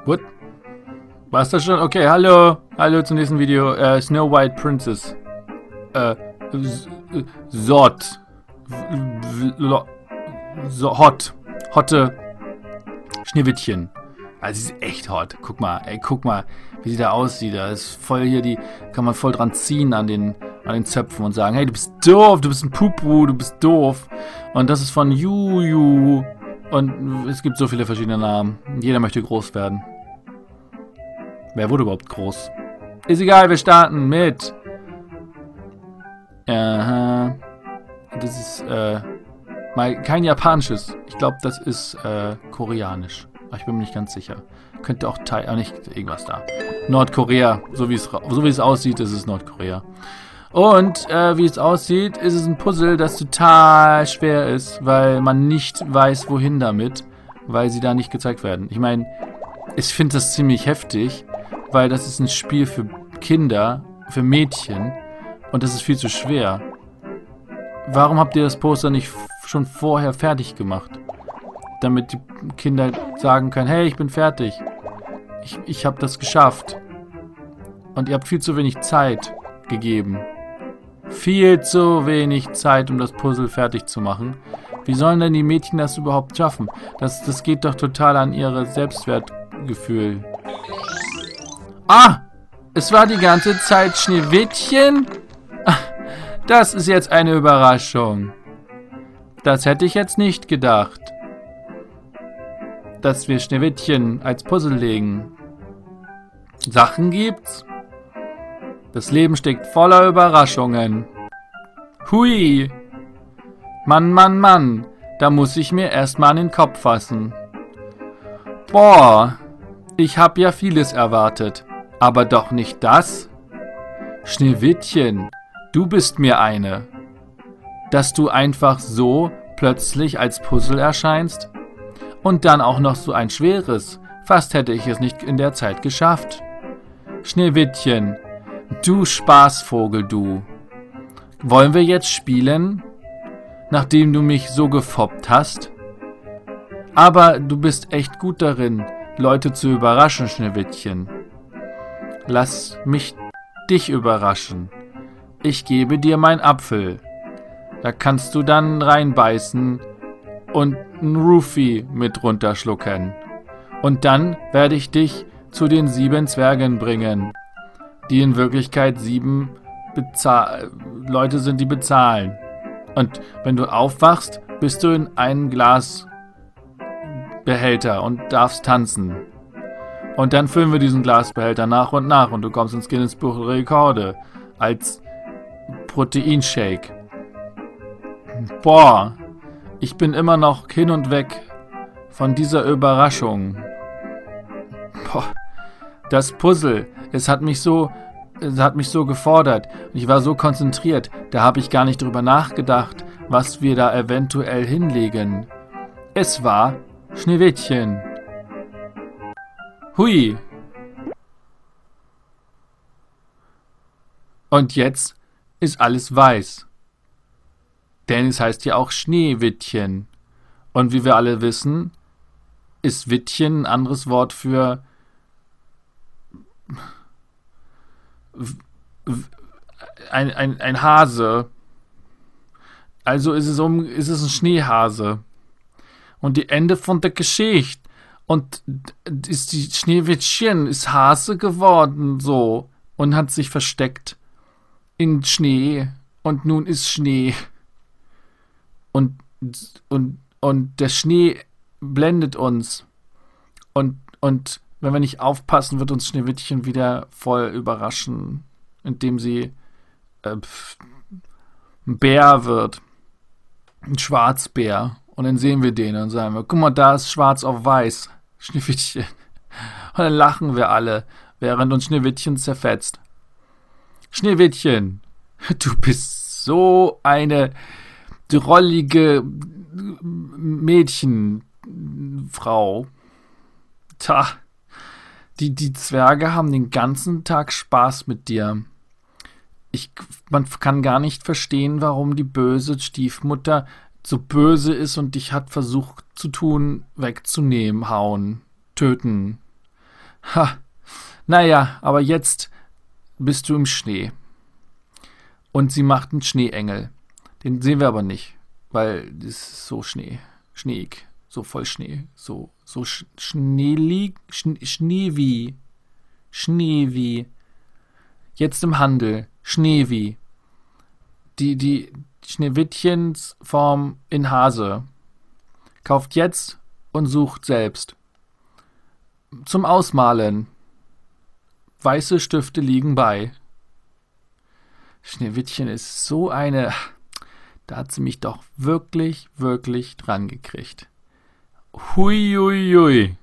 What? War's das schon? Okay, hallo. Hallo zum nächsten Video. Snow White Princess. Sort. Hotte Schneewittchen. Also sie ist echt hot. Guck mal, wie sie da aussieht. Da ist voll hier kann man voll dran ziehen an den Zöpfen und sagen, hey, du bist doof, du bist ein Pupu, du bist doof. Und das ist von Juju. Und es gibt so viele verschiedene Namen. Jeder möchte groß werden. Wer wurde überhaupt groß? Ist egal, wir starten mit. Aha. Das ist, kein japanisches. Ich glaube, das ist, koreanisch. Aber ich bin mir nicht ganz sicher. Könnte auch nicht irgendwas da. Nordkorea. So wie es aussieht, ist es Nordkorea. Und, wie es aussieht, ist es ein Puzzle, das total schwer ist, weil man nicht weiß, wohin damit, weil sie da nicht gezeigt werden. Ich meine, ich finde das ziemlich heftig, weil das ist ein Spiel für Kinder, für Mädchen, und das ist viel zu schwer. Warum habt ihr das Poster nicht schon vorher fertig gemacht? Damit die Kinder sagen können, hey, ich bin fertig. Ich habe das geschafft. Und ihr habt viel zu wenig Zeit gegeben. Viel zu wenig Zeit, um das Puzzle fertig zu machen. Wie sollen denn die Mädchen das überhaupt schaffen? Das geht doch total an ihr Selbstwertgefühl. Ah! Es war die ganze Zeit Schneewittchen? Das ist jetzt eine Überraschung. Das hätte ich jetzt nicht gedacht. Dass wir Schneewittchen als Puzzle legen. Sachen gibt's? Das Leben steckt voller Überraschungen. Hui! Mann, Mann, Mann. Da muss ich mir erstmal an den Kopf fassen. Boah, ich hab ja vieles erwartet. Aber doch nicht das? Schneewittchen, du bist mir eine. Dass du einfach so plötzlich als Puzzle erscheinst? Und dann auch noch so ein schweres. Fast hätte ich es nicht in der Zeit geschafft. Schneewittchen, du Spaßvogel, du. Wollen wir jetzt spielen? Nachdem du mich so gefoppt hast? Aber du bist echt gut darin, Leute zu überraschen, Schneewittchen. Lass mich dich überraschen. Ich gebe dir meinen Apfel. Da kannst du dann reinbeißen und einen Roofie mit runterschlucken. Und dann werde ich dich zu den 7 Zwergen bringen, die in Wirklichkeit 7 Leute sind, die bezahlen. Und wenn du aufwachst, bist du in einem Glasbehälter und darfst tanzen. Und dann füllen wir diesen Glasbehälter nach und nach und du kommst ins Guinness Buch der Rekorde als Proteinshake. Boah, ich bin immer noch hin und weg von dieser Überraschung. Boah, das Puzzle, es hat mich so gefordert. Ich war so konzentriert, da habe ich gar nicht drüber nachgedacht, was wir da eventuell hinlegen. Es war Schneewittchen. Hui. Und jetzt ist alles weiß. Denn es heißt ja auch Schneewittchen. Und wie wir alle wissen, ist Wittchen ein anderes Wort für ein Hase. Also ist es ein Schneehase. Und die Ende von der Geschichte. Und ist die Schneewittchen ist Hase geworden so und hat sich versteckt in Schnee und nun ist Schnee und der Schnee blendet uns und wenn wir nicht aufpassen, wird uns Schneewittchen wieder voll überraschen, indem sie ein Bär wird, ein Schwarzbär. Und dann sehen wir den und sagen wir, guck mal, da ist schwarz auf weiß, Schneewittchen. Und dann lachen wir alle, während uns Schneewittchen zerfetzt. Schneewittchen, du bist so eine drollige Mädchenfrau. Tja, die Zwerge haben den ganzen Tag Spaß mit dir. Man kann gar nicht verstehen, warum die böse Stiefmutter so böse ist und dich hat versucht zu tun, wegzunehmen, hauen, töten. Ha, naja, aber jetzt bist du im Schnee. Und sie macht einen Schneeengel. Den sehen wir aber nicht, weil es ist so schneeig, so voll Schnee, so schneelig, Schneewie, Schneewie. Jetzt im Handel, Schneewie. Die Schneewittchens Form in Hase. Kauft jetzt und sucht selbst. Zum Ausmalen. Weiße Stifte liegen bei. Schneewittchen ist so eine... Da hat sie mich doch wirklich, wirklich dran gekriegt. Hui, hui, hui.